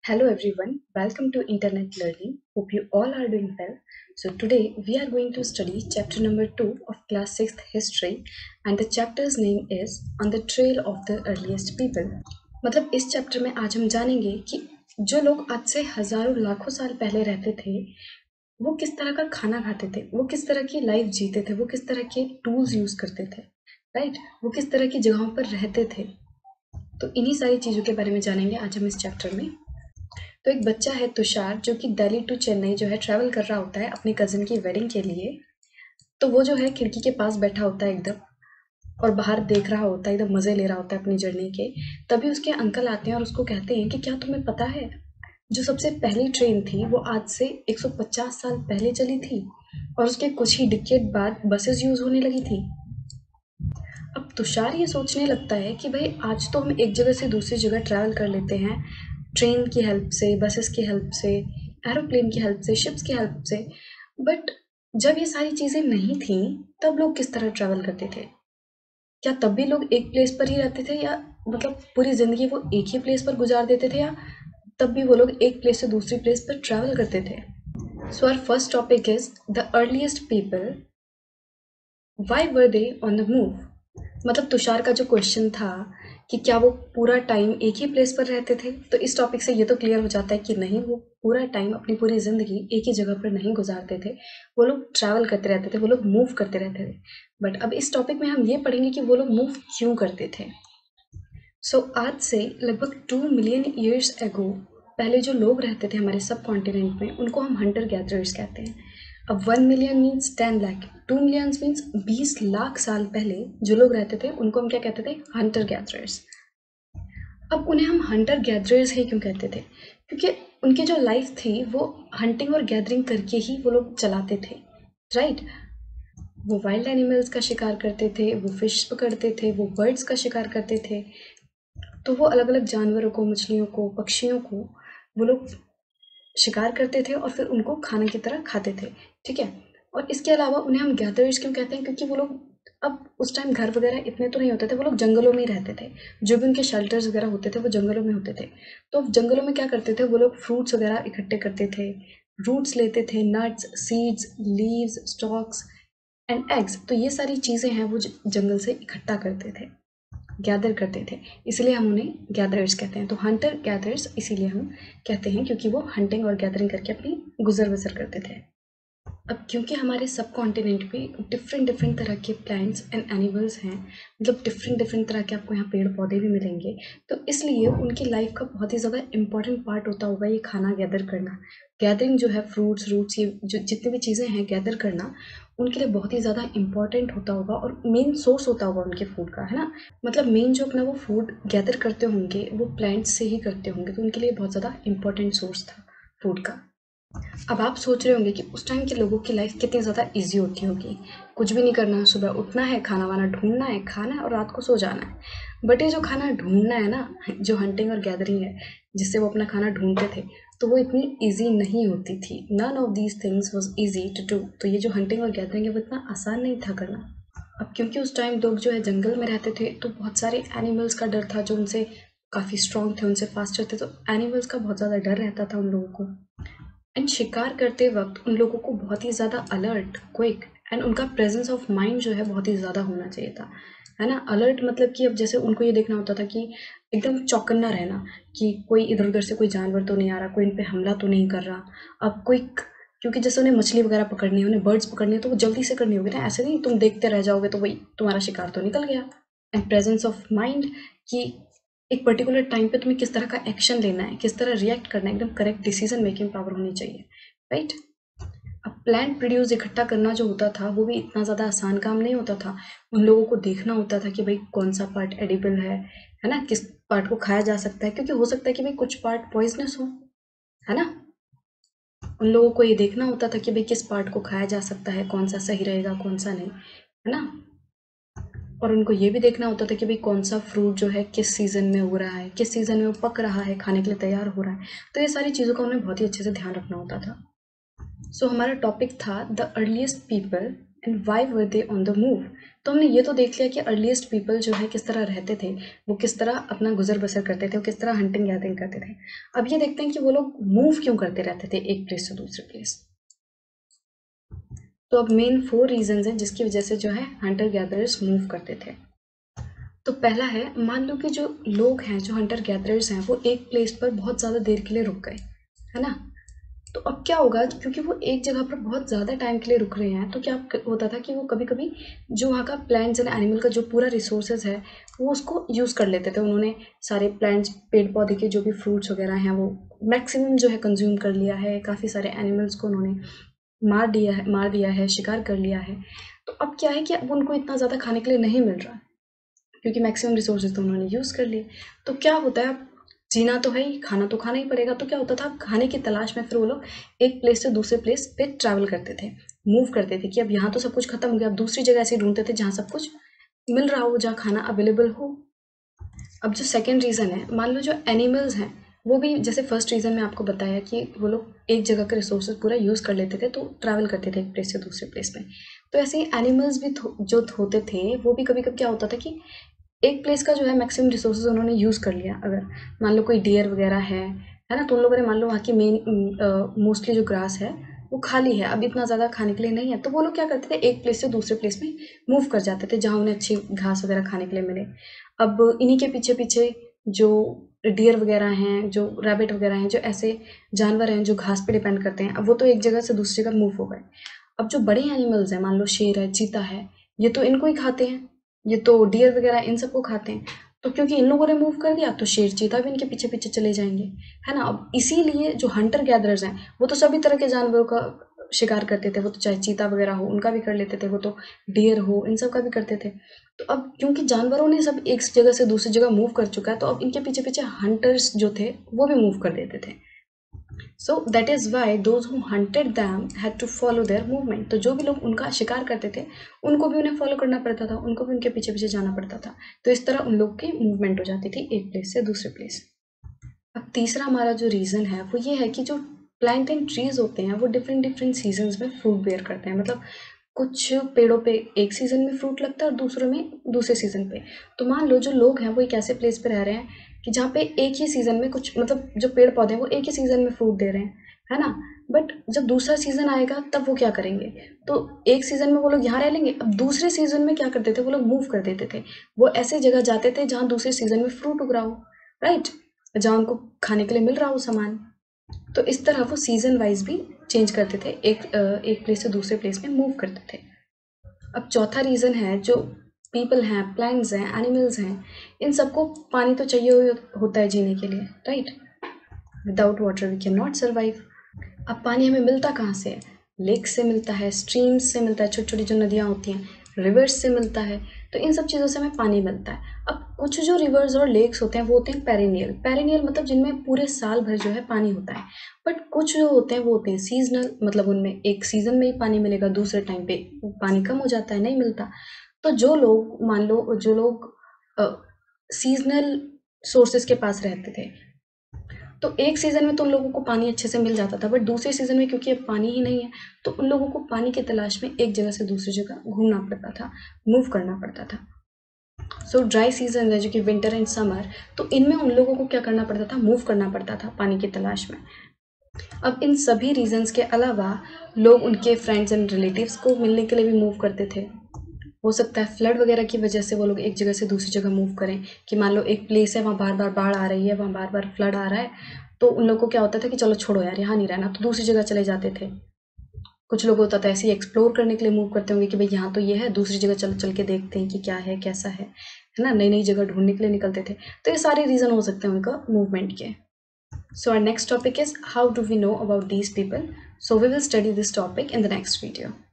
Hello everyone, welcome to Internet Learning. Hope you all are doing well. So today we are going to study chapter number 2 of class 6th history and the chapter's name is On the Trail of the Earliest People. मतलब इस chapter में आज हम जानेंगे कि जो लोग आज से हजारों लाखों साल पहले रहते थे वो किस तरह का खाना खाते थे, वो किस तरह की लाइफ जीते थे, वो किस तरह के टूल्स यूज करते थे, राइट, वो किस तरह की जगहों पर रहते थे। तो इन्हीं सारी चीजों के बारे में जानेंगे आज हम इस चैप्टर में। तो एक बच्चा है तुषार जो कि दिल्ली टू चेन्नई जो है ट्रैवल कर रहा होता है अपनी कजिन की वेडिंग के लिए। तो वो जो है खिड़की के पास बैठा होता है एकदम और बाहर देख रहा होता है, एकदम मजे ले रहा होता है अपनी जर्नी के। तभी उसके अंकल आते हैं और उसको कहते हैं कि क्या तुम्हें पता है जो सबसे पहली ट्रेन थी वो आज से 150 साल पहले चली थी और उसके कुछ ही डिकेड बाद बसेस यूज होने लगी थी। अब तुषार ये सोचने लगता है कि भाई आज तो हम एक जगह से दूसरी जगह ट्रैवल कर लेते हैं ट्रेन की हेल्प से, बसेस की हेल्प से, एरोप्लेन की हेल्प से, शिप्स की हेल्प से, बट जब ये सारी चीजें नहीं थी तब लोग किस तरह ट्रैवल करते थे? क्या तब भी लोग एक प्लेस पर ही रहते थे या मतलब पूरी जिंदगी वो एक ही प्लेस पर गुजार देते थे या तब भी वो लोग एक प्लेस से दूसरी प्लेस पर ट्रैवल करते थे? So our first topic is the earliest people, why were they on the move. मतलब तुषार का जो क्वेश्चन था कि क्या वो पूरा टाइम एक ही प्लेस पर रहते थे, तो इस टॉपिक से ये तो क्लियर हो जाता है कि नहीं, वो पूरा टाइम अपनी पूरी जिंदगी एक ही जगह पर नहीं गुजारते थे, वो लोग ट्रैवल करते रहते थे, वो लोग मूव करते रहते थे। बट अब इस टॉपिक में हम ये पढ़ेंगे कि वो लोग मूव क्यों करते थे। सो आज से लगभग 2 मिलियन ईयर्स एगो पहले जो लोग रहते थे हमारे सब कॉन्टिनेंट में उनको हम हंटर गैदरर्स कहते हैं। अब 1 million means 10 lakh, 2 million means 20 lakh साल पहले जो लोग रहते थे उनको हम क्या कहते थे? Hunter gatherers. अब उन्हें हम हंटर गैदरर्स ही क्यों कहते थे? क्योंकि उनकी जो लाइफ थी वो हंटिंग और गैदरिंग करके ही वो लोग चलाते थे, राइट। वो वाइल्ड एनिमल्स का शिकार करते थे, वो फिश पकड़ते थे, वो बर्ड्स का शिकार करते थे। तो वो अलग अलग जानवरों को, मछलियों को, पक्षियों को वो लोग शिकार करते थे और फिर उनको खाने की तरह खाते थे, ठीक है। और इसके अलावा उन्हें हम गैदरर्स क्यों कहते हैं? क्योंकि वो लोग अब उस टाइम घर वगैरह इतने तो नहीं होते थे, वो लोग जंगलों में ही रहते थे, जो भी उनके शेल्टर्स वगैरह होते थे वो जंगलों में होते थे। तो जंगलों में क्या करते थे वो लोग? फ्रूट्स वगैरह इकट्ठे करते थे, रूट्स लेते थे, nuts, seeds, leaves, stalks and eggs. तो ये सारी चीज़ें हैं वो जंगल से इकट्ठा करते थे, गैदर करते थे, इसलिए हम उन्हें गैदरर्स कहते हैं। तो हंटर गैदरर्स इसीलिए हम कहते हैं क्योंकि वो हंटिंग और गैदरिंग करके अपनी गुजर बसर करते थे। अब क्योंकि हमारे सब कॉन्टिनेंट पे डिफरेंट डिफरेंट तरह के प्लांट्स एंड एनिमल्स हैं, मतलब डिफरेंट डिफरेंट तरह के आपको यहाँ पेड़ पौधे भी मिलेंगे, तो इसलिए उनकी लाइफ का बहुत ही ज़्यादा इंपॉर्टेंट पार्ट होता होगा ये खाना गैदर करना। गैदरिंग जो है फ्रूट्स रूट्स, ये जो जितनी भी चीज़ें हैं गैदर करना उनके लिए बहुत ही ज़्यादा इंपॉर्टेंट होता होगा और मेन सोर्स होता होगा उनके फूड का, है ना। मतलब मेन जो अपना वो फूड गैदर करते होंगे वो प्लांट्स से ही करते होंगे, तो उनके लिए बहुत ज़्यादा इंपॉर्टेंट सोर्स था फूड का। अब आप सोच रहे होंगे कि उस टाइम के लोगों की लाइफ कितनी ज़्यादा इजी होती होगी, कुछ भी नहीं करना है, सुबह उठना है, खाना वाना ढूंढना है, खाना है और रात को सो जाना है। बट ये जो खाना ढूंढना है ना, जो हंटिंग और गैदरिंग है जिससे वो अपना खाना ढूंढते थे, तो वो इतनी ईजी नहीं होती थी। None of these things was easy to do. तो ये जो हंटिंग और गैदरिंग है वो इतना आसान नहीं था करना। अब क्योंकि उस टाइम लोग जो है जंगल में रहते थे तो बहुत सारे एनिमल्स का डर था जो उनसे काफ़ी स्ट्रॉन्ग थे, उनसे फास्टर थे, तो एनिमल्स का बहुत ज़्यादा डर रहता था उन लोगों को। एंड शिकार करते वक्त उन लोगों को बहुत ही ज़्यादा अलर्ट, क्विक एंड उनका प्रेजेंस ऑफ माइंड जो है बहुत ही ज़्यादा होना चाहिए था, है ना। अलर्ट मतलब कि अब जैसे उनको ये देखना होता था कि एकदम चौकन्ना रहना कि कोई इधर उधर से कोई जानवर तो नहीं आ रहा, कोई इन पे हमला तो नहीं कर रहा। अब कोई क्योंकि जैसे उन्हें मछली वगैरह पकड़नी है, उन्हें बर्ड्स पकड़नी है, तो वो जल्दी से करनी होगी ना, ऐसे नहीं तुम देखते रह जाओगे तो वही तुम्हारा शिकार तो निकल गया। एंड प्रेजेंस ऑफ माइंड कि एक पर्टिकुलर टाइम पे तुम्हें किस तरह का एक्शन लेना है, किस तरह रिएक्ट करना है, एकदम करेक्ट डिसीजन मेकिंग पावर होनी चाहिए, राइट। अब प्लांट प्रोड्यूस इकट्ठा करना जो होता था वो भी इतना ज़्यादा आसान काम नहीं होता था। उन लोगों को देखना होता था कि भाई कौन सा पार्ट एडिबल है ना, किस पार्ट को खाया जा सकता है, क्योंकि हो सकता है कि भाई कुछ पार्ट पॉइजनस हो, है ना। उन लोगों को ये देखना होता था कि भाई किस पार्ट को खाया जा सकता है, कौन सा सही रहेगा, कौन सा नहीं, है ना। और उनको ये भी देखना होता था कि भाई कौन सा फ्रूट जो है किस सीज़न में उग रहा है, किस सीज़न में वो पक रहा है, खाने के लिए तैयार हो रहा है। तो ये सारी चीज़ों का उन्हें बहुत ही अच्छे से ध्यान रखना होता था। सो हमारा टॉपिक था the earliest people, and why were they on the move. तो हमने ये तो देख लिया कि अर्लीस्ट पीपल जो है किस तरह रहते थे, वो किस तरह अपना गुजर बसर करते थे, वो किस तरह हंटिंग गैदरिंग करते थे। अब ये देखते हैं कि वो लोग मूव क्यों करते रहते थे एक प्लेस से दूसरे प्लेस। तो अब मेन 4 रीजंस हैं जिसकी वजह से जो है हंटर गैदरर्स मूव करते थे। तो पहला है, मान लो कि जो लोग हैं, जो हंटर गैदरर्स हैं, वो एक प्लेस पर बहुत ज़्यादा देर के लिए रुक गए, है ना। तो अब क्या होगा, क्योंकि वो एक जगह पर बहुत ज़्यादा टाइम के लिए रुक रहे हैं, तो क्या होता था कि वो कभी कभी जो वहाँ का प्लांट्स एंड एनिमल का जो पूरा रिसोर्सेज है वो उसको यूज़ कर लेते थे। उन्होंने सारे प्लांट्स, पेड़ पौधे के जो भी फ्रूट्स वगैरह हैं वो मैक्सिमम जो है कंज्यूम कर लिया है। काफ़ी सारे एनिमल्स को उन्होंने मार दिया है, शिकार कर लिया है। तो अब क्या है कि अब उनको इतना ज़्यादा खाने के लिए नहीं मिल रहा, क्योंकि मैक्सिमम रिसोर्सेज तो उन्होंने यूज़ कर लिए। तो क्या होता है, अब जीना तो है ही, खाना तो खाना ही पड़ेगा। तो क्या होता था, खाने की तलाश में फिर वो लोग एक प्लेस से दूसरे प्लेस पे ट्रैवल करते थे, मूव करते थे कि अब यहाँ तो सब कुछ खत्म हो गया, अब दूसरी जगह ऐसे ढूंढते थे जहाँ सब कुछ मिल रहा हो, जहाँ खाना अवेलेबल हो। अब जो सेकेंड रीज़न है, मान लो जो एनिमल्स हैं वो भी, जैसे फर्स्ट रीज़न में आपको बताया कि वो लोग एक जगह का रिसोर्सेज पूरा यूज़ कर लेते थे, तो ट्रैवल करते थे एक प्लेस से दूसरे प्लेस में। तो ऐसे ही एनिमल्स भी जो होते थे वो भी कभी कभी क्या होता था कि एक प्लेस का जो है मैक्सिमम रिसोर्सेज उन्होंने यूज़ कर लिया। अगर मान लो कोई डियर वगैरह है ना, तो उन लोगों ने मान लो वहाँ की मेन मोस्टली जो ग्रास है वो खाली है, अब इतना ज़्यादा खाने के लिए नहीं है, तो वो लोग क्या करते थे, एक प्लेस से दूसरे प्लेस में मूव कर जाते थे जहाँ उन्हें अच्छी घास वगैरह खाने के लिए मिले। अब इन्हीं के पीछे पीछे जो डियर वगैरह हैं, जो रैबिट वगैरह हैं, जो ऐसे जानवर हैं जो घास पे डिपेंड करते हैं, अब वो तो एक जगह से दूसरी जगह मूव हो गए। अब जो बड़े एनिमल्स हैं, मान लो शेर है, चीता है, ये तो इनको ही खाते हैं, ये तो डियर वगैरह इन सबको खाते हैं। तो क्योंकि इन लोगों ने मूव कर दिया तो शेर चीता भी इनके पीछे पीछे चले जाएंगे, है ना। अब इसीलिए जो हंटर गैदरर्स हैं वो तो सभी तरह के जानवरों का शिकार करते थे, वो तो चाहे चीता वगैरह हो उनका भी कर लेते थे, वो तो डियर हो इन सब का भी करते थे। तो अब क्योंकि जानवरों ने सब एक जगह से दूसरी जगह मूव कर चुका है, तो अब इनके पीछे पीछे हंटर्स जो थे वो भी मूव कर देते थे। So that is why those who hunted them had to follow their movement. तो जो भी लोग उनका शिकार करते थे उनको भी उन्हें फॉलो करना पड़ता था, उनको भी उनके पीछे पीछे जाना पड़ता था। तो इस तरह उन लोग की मूवमेंट हो जाती थी एक प्लेस से दूसरे प्लेस। अब तीसरा हमारा जो रीज़न है वो ये है कि जो प्लांट एंड ट्रीज होते हैं वो डिफरेंट डिफरेंट सीजन्स में फ्रूट बेयर करते हैं। मतलब कुछ पेड़ों पे एक सीज़न में फ्रूट लगता है और दूसरों में दूसरे सीज़न पे। तो मान लो जो लोग हैं वो एक ऐसे प्लेस पे रह रहे हैं कि जहाँ पे एक ही सीज़न में कुछ, मतलब जो पेड़ पौधे हैं वो एक ही सीज़न में फ्रूट दे रहे हैं, है ना। बट जब दूसरा सीज़न आएगा तब वो क्या करेंगे, तो एक सीज़न में वो लोग यहाँ रह लेंगे, अब दूसरे सीज़न में क्या करते थे, वो लोग मूव कर देते थे, वो ऐसे जगह जाते थे जहाँ दूसरे सीज़न में फ्रूट उग रहा हो, राइट, जहाँ उनको खाने के लिए मिल रहा हो सामान। तो इस तरह वो सीज़न वाइज भी चेंज करते थे, एक प्लेस से दूसरे प्लेस में मूव करते थे। अब चौथा रीज़न है, जो पीपल हैं, प्लांट्स हैं, एनिमल्स हैं, इन सबको पानी तो चाहिए होता है जीने के लिए, right. Without water we can not survive. अब पानी हमें मिलता कहाँ से है, लेक से मिलता है, स्ट्रीम्स से मिलता है, छोटी छोटी जो नदियाँ होती हैं, रिवर्स से मिलता है। तो इन सब चीज़ों से हमें पानी मिलता है। अब कुछ जो रिवर्स और लेक्स होते हैं वो होते हैं पेरिनियल। पेरिनियल मतलब जिनमें पूरे साल भर जो है पानी होता है। बट कुछ जो होते हैं वो होते हैं सीजनल, मतलब उनमें एक सीज़न में ही पानी मिलेगा, दूसरे टाइम पे पानी कम हो जाता है, नहीं मिलता। तो जो लोग, मान लो जो लोग सीजनल सोर्सेज के पास रहते थे, तो एक सीज़न में तो उन लोगों को पानी अच्छे से मिल जाता था, बट दूसरे सीज़न में क्योंकि अब पानी ही नहीं है तो उन लोगों को पानी की तलाश में एक जगह से दूसरी जगह घूमना पड़ता था, मूव करना पड़ता था। सो ड्राई सीजन है जो कि विंटर एंड समर, तो इनमें उन लोगों को क्या करना पड़ता था, मूव करना पड़ता था पानी की तलाश में। अब इन सभी रीजंस के अलावा लोग उनके फ्रेंड्स एंड रिलेटिव्स को मिलने के लिए भी मूव करते थे। हो सकता है फ्लड वगैरह की वजह से वो लोग एक जगह से दूसरी जगह मूव करें, कि मान लो एक प्लेस है वहाँ बार बार बाढ़ आ रही है, वहाँ बार बार फ्लड आ रहा है, तो उन लोगों को क्या होता था कि चलो छोड़ो यार यहाँ नहीं रहना, तो दूसरी जगह चले जाते थे। कुछ लोग होता था ऐसे ही एक्सप्लोर करने के लिए मूव करते होंगे कि भाई यहाँ तो ये है, दूसरी जगह चल चल के देखते हैं कि क्या है कैसा है ना, नई नई जगह ढूंढने के लिए निकलते थे। तो ये सारे रीज़न हो सकते हैं उनका मूवमेंट के। So our next topic is how do we know about these people? So we will study this topic in the next video.